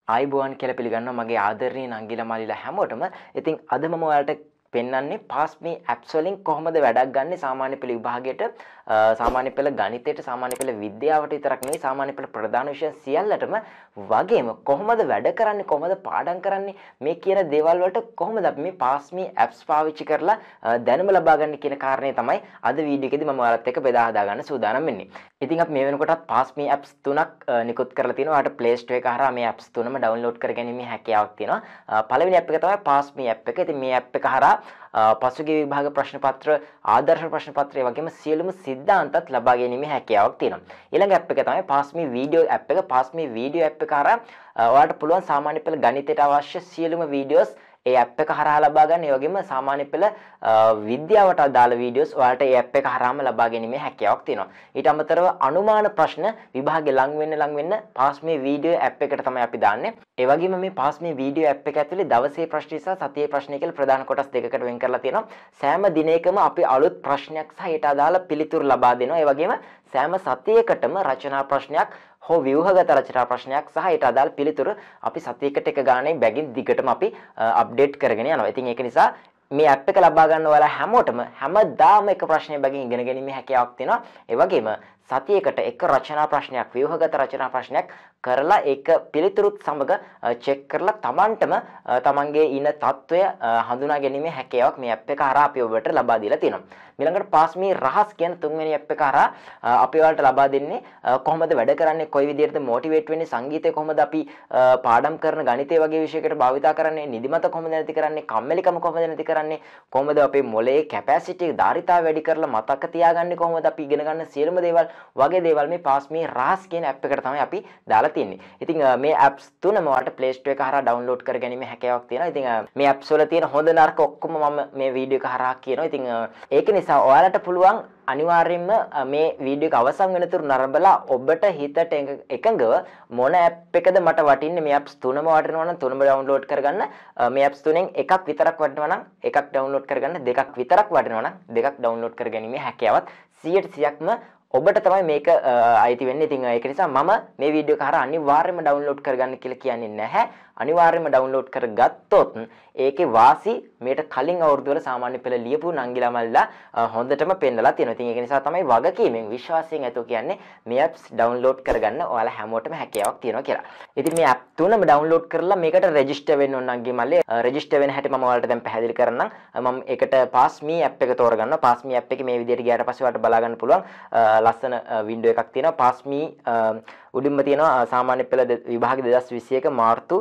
ආයිබෝවන් කියලා පිළිගන්නවා මගේ ආදරණීය නංගිලා මාලිලා හැමෝටම. ඉතින් අද මම ඔයාලට පෙන්වන්නේ PassMe apps වලින් කොහොමද වැඩක් ගන්න සාමාන්‍ය පෙළ විභාගයට, සාමාන්‍ය පෙළ ගණිතයට, සාමාන්‍ය පෙළ විද්‍යාවට විතරක් නෙවෙයි සාමාන්‍ය පෙළ ප්‍රධාන විෂය සියල්ලටම වගේම කොහොමද වැඩ කරන්නේ, කොහොමද පාඩම් කරන්නේ, මේ කියන දේවල් වලට කොහොමද අපි මේ PassMe apps පාවිච්චි කරලා දැනුම ලබා ගන්න කියන කාරණේ තමයි අද වීඩියෝ එකේදී මම ඔයාලත් එක්ක බෙදා හදා ගන්න සූදානම් වෙන්නේ. ඉතින් අපි මේ වෙනකොටත් PassMe apps තුනක් නිකුත් කරලා තිනවා. ඔයාලට Play Store එක හරහා මේ apps තුනම download කරගැනීමේ හැකියාවක් තියෙනවා. පළවෙනි app එක තමයි PassMe app එක. ඉතින් මේ app එක හරහා පසුගිය විභාග ප්‍රශ්න පත්‍ර, ආදර්ශ ප්‍රශ්න පත්‍රය වගේම සියලුම සිද්ධාන්තත් ලබා ගැනීමේ හැකියාවක් තියෙනවා. ඊළඟ app එක තමයි PassMeVideo app එක. PassMeVideo app එක හරහා ඔයාලට පුළුවන් සාමාන්‍ය පෙළ ගණිතයට අවශ්‍ය සියලුම වීඩියෝස් ඒ app එක හරහා ලබා ගන්න. ඒ වගේම සාමාන්‍ය පෙළ විද්‍යාවට අදාළ වීඩියෝස් ඔයාලට ඒ app එක හරහාම ලබා ගැනීමේ හැකියාවක් තියෙනවා. ඊට අමතරව අනුමාන ප්‍රශ්න විභාගේ ලඟ වෙන්න PassMeVideo app එකට තමයි අපි දාන්නේ. ඒ වගේම මේ PassMeVideo app එක ඇතුලේ දවසේ ප්‍රශ්න සහ සතියේ ප්‍රශ්න කියලා ප්‍රධාන කොටස් දෙකකට වෙන් කරලා තියෙනවා. සෑම දිනයකම අපි අලුත් ප්‍රශ්නයක් සහ ඊට අදාළ පිළිතුරු ලබා දෙනවා. ඒ වගේම සෑම සතියකටම රචනා ප්‍රශ්නයක් හෝ ව්‍යුහගත රචනා ප්‍රශ්නයක් සහ ඊට අදාළ පිළිතුරු අපි සතියකට එක ගානේ බැගින් දිගටම අපි අප්ඩේට් කරගෙන යනවා. ඉතින් ඒක නිසා මේ app එක ලබා ගන්න ඔයාලා හැමෝටම හැමදාම එක ප්‍රශ්නයක් බැගින් ඉගෙන ගැනීමේ හැකියාවක් තියෙනවා. ඒ වගේම සතියකට එක රචනා ප්‍රශ්නයක්, ව්‍යුහගත රචනා ප්‍රශ්නයක් කරලා ඒක පිළිතුරුත් සමග චෙක් කරලා Tamanටම Tamanගේ ඉන තත්වය හඳුනා ගැනීමේ හැකියාවක් මේ app එක හරහා අපි ඔබට ලබා දීලා තියෙනවා. ඊළඟට PassMe Rahas කියන තුන්වෙනි app එක හරහා අපි ඔයාලට ලබා දෙන්නේ කොහොමද වැඩ කරන්නේ, කොයි විදිහටද මොටිවේට් වෙන්නේ, සංගීතය කොහොමද අපි පාඩම් කරන ගණිතය වගේ විෂයකට භාවිතා කරන්නේ, නිදිමත කොහොමද නැති කරන්නේ, කම්මැලිකම කොහොමද නැති කරන්නේ, කොහොමද අපේ මොළයේ කැපැසිටි ධාරිතාව වැඩි කරලා මතක තියාගන්නේ, කොහොමද අපි ඉගෙන ගන්න සියලුම දේවල් වගේ දේවල් මේ PassMe Rahas කියන app එකට තමයි අපි දාලා තියෙන්නේ. ඉතින් මේ apps තුනම ඔයාලට Play Store එක හරහා download කරගැනීමේ හැකියාවක් තියෙනවා. ඉතින් මේ apps වල තියෙන හොඳ නරක ඔක්කොම මම මේ වීඩියෝ එක හරහා කියනවා. ඉතින් ඒක නිසා ඔයාලට පුළුවන් අනිවාර්යයෙන්ම මේ වීඩියෝ එක අවසන් වෙනතුරු නරඹලා ඔබට හිතට එකඟව මොන app එකද මට වටින්නේ, මේ apps තුනම වටිනවා නම් තුනම download කරගන්න. මේ apps තුනෙන් එකක් විතරක් වටිනවා නම් එකක් download කරගන්න, දෙකක් විතරක් වටිනවා නම් දෙකක් download කරගැනීමේ හැකියාවත් 100%ක්ම ඔබට තමයි මේක අයිති වෙන්නේ. ඉතින් ඒක නිසා මම මේ වීඩියෝ එක හරහා අනිවාර්යයෙන්ම download කරගන්න කියලා කියන්නේ නැහැ. අනිවාර්යයෙන්ම download කරගත්තොත් ඒකේ වාසි මේට කලින් අවුරුදු වල සාමාන්‍ය පෙළ ලියපු නංගිලා මල්ලා හොඳටම පෙන්නලා තියෙනවා. ඉතින් ඒක නිසා තමයි වගකීමෙන් විශ්වාසයෙන් ඇතුව කියන්නේ මේ apps download කරගන්න ඔයාලා හැමෝටම හැකියාවක් තියෙනවා කියලා. ඉතින් මේ app තුනම download කරලා මේකට register වෙන්න ඕන නංගි මල්ලේ. register වෙන හැටි මම ඔයාලට දැන් පැහැදිලි කරන්නම්. මම ඒකට PassMe app එක තෝරගන්නවා. PassMe app එකේ මේ විදිහට ගියාට පස්සේ ඔයාලට බලා ගන්න පුළුවන් ලස්සන window එකක් තියෙනවා. PassMe උඩින්ම තියෙනවා සාමාන්‍ය පෙළ විභාග 2021 මාර්තු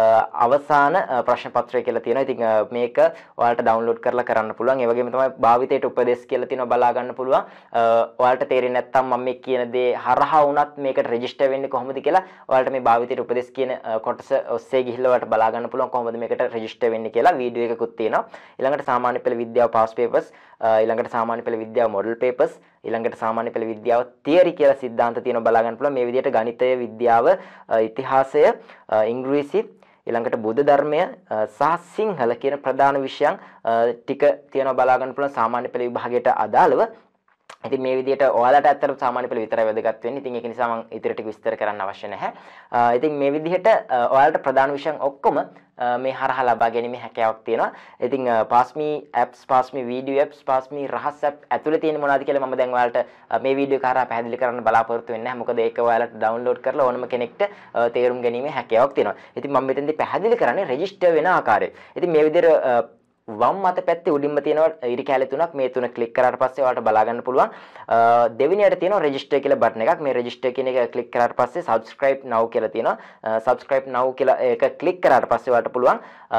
අවසාන ප්‍රශ්න පත්‍රය කියලා තියෙනවා. ඉතින් මේක ඔයාලට download කරලා කරන්න පුළුවන්. ඒ වගේම තමයි භාවිතයට උපදෙස් කියලා තියෙනවා, බලා ගන්න පුළුවන්. ඔයාලට තේරෙන්නේ නැත්නම් මම මේ කියන දේ හරහා වුණත් මේකට register වෙන්නේ කොහොමද කියලා ඔයාලට මේ භාවිතයට උපදෙස් කියන කොටස ඔස්සේ ගිහිල්ලා ඔයාලට බලා ගන්න පුළුවන් කොහොමද මේකට register වෙන්නේ කියලා වීඩියෝ එකකුත් තියෙනවා. ඊළඟට සාමාන්‍ය පෙළ විද්‍යාව past papers, ඊළඟට සාමාන්‍ය පෙළ විද්‍යාව model papers, ඊළඟට සාමාන්‍ය පෙළ විද්‍යාව theory කියලා සිද්ධාන්ත තියෙනවා, බලා ගන්න පුළුවන්. මේ විදිහට ගණිතය, විද්‍යාව, ඉතිහාසය, ඉංග්‍රීසි, ඊළඟට බුද්ධ ධර්මය සහ සිංහල කියන ප්‍රධාන විෂයන් ටික තියෙනවා, බලා ගන්න පුළුවන් සාමාන්‍ය පෙළ විභාගයට අදාළව. ඉතින් මේ විදිහට ඔයාලට ඇත්තටම සාමාන්‍ය පෙළ විතරයි වැදගත් වෙන්නේ. ඉතින් ඒක නිසා මම ඉතින් ටික විස්තර කරන්න අවශ්‍ය නැහැ. ඉතින් මේ විදිහට ඔයාලට ප්‍රධාන විෂයන් ඔක්කොම මේ හරහා ලබා ගැනීමේ හැකියාවක් තියෙනවා. ඉතින් PassMe apps, PassMeVideo apps, PassMe Rahas app ඇතුලේ තියෙන මොනවද කියලා මම දැන් ඔයාලට මේ වීඩියෝ එක හරහා පැහැදිලි කරන්න බලාපොරොත්තු වෙන්නේ නැහැ. මොකද ඒක ඔයාලට download කරලා ඕනම කෙනෙක්ට තේරුම් ගැනීමේ හැකියාවක් තියෙනවා. ඉතින් මම මෙතෙන්දී පැහැදිලි කරන්නේ register වෙන ආකාරය. ඉතින් මේ විදිහට වම් අත පැත්තේ උඩින්ම තියෙනවා ඉරි කැලේ තුනක්. මේ තුන ක්ලික් කරාට පස්සේ ඔයාලට බලා ගන්න පුළුවන්. දෙවෙනියට තියෙනවා register කියලා බටන් එකක්. මේ register කියන එක ක්ලික් කරාට පස්සේ subscribe now කියලා තියෙනවා. subscribe now කියලා ඒක ක්ලික් කරාට පස්සේ ඔයාලට පුළුවන්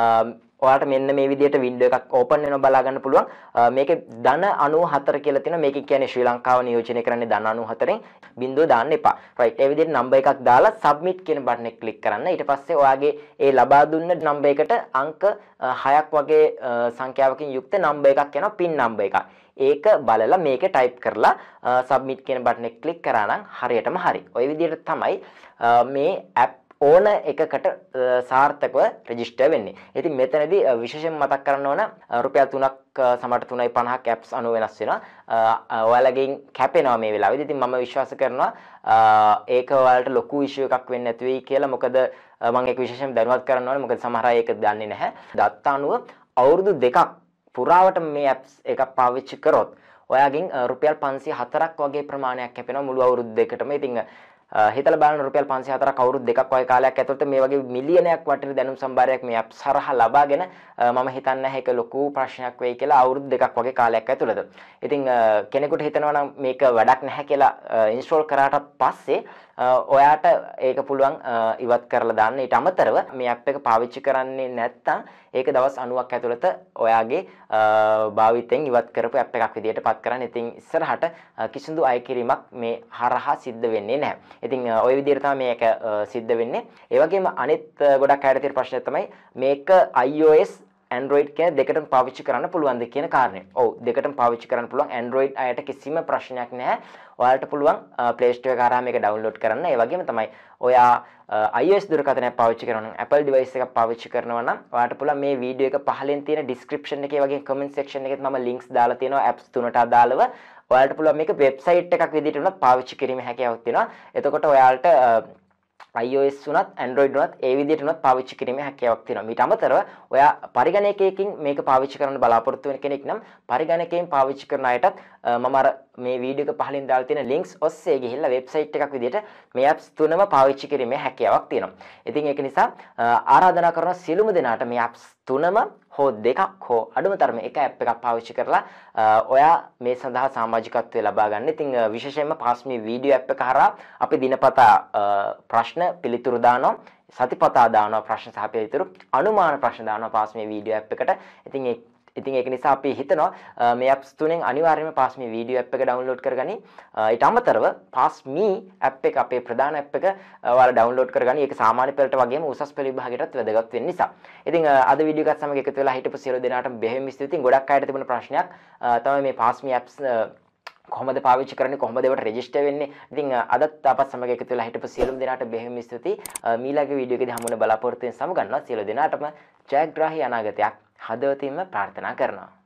ඔයාලට මෙන්න මේ විදිහට window එකක් open වෙනවා, බලා ගන්න පුළුවන්. මේකේ ධන 94 කියලා තියෙනවා. මේක කියන්නේ ශ්‍රී ලංකාව නියෝජනය කරන්නේ ධන 94න් බිඳුව දාන්න එපා. right. ඒ විදිහට number එකක් දාලා submit කියන බටන් එක ක්ලික් කරන්න. ඊට පස්සේ ඔයාගේ ඒ ලබා දුන්න number එකට අංක 6ක් වගේ සංඛ්‍යාවකින් යුක්ත number එකක් යනවා, pin number එකක්. ඒක බලලා මේක type කරලා submit කියන බටන් එක ක්ලික් කරා නම් හරියටම හරි. ওই විදිහට තමයි මේ app ඕන එකකට සාර්ථකව රෙජිස්ටර් වෙන්නේ. ඉතින් මෙතනදී විශේෂයෙන් මතක් කරන්න ඕන රුපියල් 3ක් සමහරට 3.50ක් apps අනුව වෙනස් වෙනවා. ඔයාලගෙන් කැපෙනවා මේ වෙලාවේදී. ඉතින් මම විශ්වාස කරනවා ඒක ඔයාලට ලොකු ඉෂුව එකක් වෙන්නේ නැති වෙයි කියලා. මොකද මම ඒක විශේෂයෙන් දැනුවත් කරන්න ඕනේ. මොකද සමහර අය ඒක දන්නේ නැහැ. දත්ත අනුව අවුරුදු 2ක් පුරාවට මේ ඇප්ස් එකක් පාවිච්චි කරොත් ඔයාගෙන් රුපියල් 504ක් වගේ ප්‍රමාණයක් කැපෙනවා මුළු අවුරුදු දෙකටම. ඉතින් හිතලා බලන්න රුපියල් 504ක් අවුරුදු දෙකක් වගේ කාලයක් ඇතුළත මේ වගේ මිලියනයක් වටින දැනුම් සම්භාරයක් මේ ඇප්ස් හරහා ලබාගෙන මම හිතන්නේ නැහැ ඒක ලොකු ප්‍රශ්නයක් වෙයි කියලා අවුරුදු දෙකක් වගේ කාලයක් ඇතුළත. ඉතින් කෙනෙකුට හිතනවා නම් මේක වැඩක් නැහැ කියලා ඉන්ස්ටෝල් කරාට පස්සේ ඔයාට ඒක පුළුවන් ඉවත් කරලා දාන්න. ඊට අමතරව මේ ඇප් එක පාවිච්චි කරන්නේ නැත්නම් ඒක දවස් 90ක් ඇතුළත ඔයාගේ භාවිතයෙන් ඉවත් කරපු ඇප් එකක් විදිහට පත් කරන්න. ඉතින් ඉස්සරහට කිසිදු අයකිරීමක් මේ හරහා සිද්ධ වෙන්නේ නැහැ. ඉතින් ওই විදිහට තමයි මේක සිද්ධ වෙන්නේ. ඒ වගේම අනිත් ගොඩක් අයට තියෙන ප්‍රශ්නය තමයි මේක iOS Android කියන දෙකටම පාවිච්චි කරන්න පුළුවන්ද කියන කාරණේ. ඔව් දෙකටම පාවිච්චි කරන්න පුළුවන්. Android අයට කිසිම ප්‍රශ්නයක් නැහැ. ඔයාලට පුළුවන් Play Store එක හරහා මේක download කරන්න. ඒ වගේම තමයි ඔයා iOS දුරකථනයක් පාවිච්චි කරනවා නම් Apple device එකක් පාවිච්චි කරනවා නම් ඔයාලට පුළුවන් මේ වීඩියෝ එක පහලින් තියෙන description එකේ වගේ comment section එකෙත් මම links දාලා තියෙනවා apps තුනට අදාළව. ඔයාලට පුළුවන් මේක website එකක් විදිහට උනත් පාවිච්චි කිරීමේ හැකියාවක් තියෙනවා. එතකොට ඔයාලට iOS උනත් Android උනත් ඒ විදිහට උනත් පාවිච්චි කිරීමේ හැකියාවක් තියෙනවා. මීට අමතරව ඔයා පරිගණකයකින් මේක පාවිච්චි කරන්න බලාපොරොත්තු වෙන කෙනෙක් නම් පරිගණකයෙන් පාවිච්චි කරන අයටත් මම අර මේ වීඩියෝ එක පහලින් දාලා තියෙන links ඔස්සේ ගිහිල්ලා website එකක් විදිහට මේ apps තුනම පාවිච්චි කිරීමේ හැකියාවක් තියෙනවා. ඉතින් ඒක නිසා ආරාධනා කරන සියලුම දෙනාට මේ apps තුනම හෝ දෙකක් හෝ අඩුම තරමේ එක app එකක් පාවිච්චි කරලා ඔයා මේ සඳහා සමාජිකත්වය ලබා ගන්න. ඉතින් විශේෂයෙන්ම PassMe Video app එක හරහා අපි දිනපතා ප්‍රශ්න පිළිතුරු දානවා. සතිපතා දානවා ප්‍රශ්න සහ පිළිතුරු. අනුමාන ප්‍රශ්න දානවා PassMe Video app එකට. ඉතින් ඒක නිසා අපි හිතනවා මේ apps තුනෙන් අනිවාර්යයෙන්ම PassMe Video app එක download කරගනි. ඊට අමතරව PassMe app එක අපේ ප්‍රධාන app එක ඔයාලා download කරගනි. ඒක සාමාන්‍ය පෙළට වගේම උසස් පෙළ විභාගයටත් වැදගත් වෙන නිසා. ඉතින් අද වීඩියෝ එකත් සමග එකතු වෙලා හිටපු සියලු දෙනාටම බෙහෙවින් ස්තුතියි. ගොඩක් අයට තිබුණ ප්‍රශ්නයක් තමයි මේ PassMe apps කොහොමද පාවිච්චි කරන්නේ, කොහොමද ඒවට රෙජිස්ටර් වෙන්නේ. ඉතින් අදත් අපත් සමග එකතු වෙලා හිටපු සියලුම දෙනාට බෙහෙවින් ස්තුතියි. මීළඟ වීඩියෝ එකේදී හමු වෙන බලාපොරොත්තු වෙන සමු ගන්නවා. සියලු දෙනාටම ජයග්‍රාහී අනාගතයක් හදවතින්ම ප්‍රාර්ථනා කරනවා.